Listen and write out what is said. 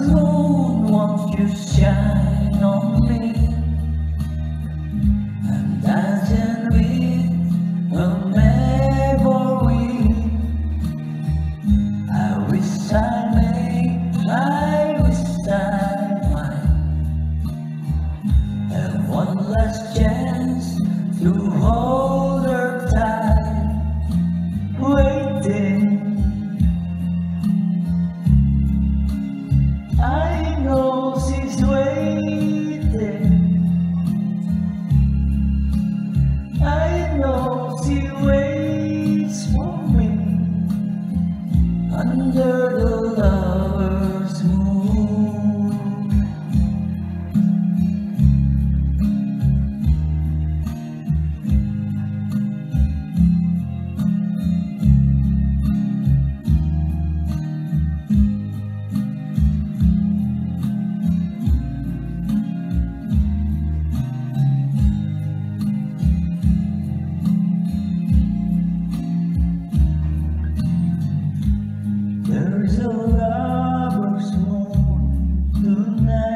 lover's moon, won't you shine on me? I'm dancing with a memory. I wish I might have one last chance to hold her tight, waiting. I know she's waiting. I know she waits for me under the lover's moon. There's a lover's moon tonight.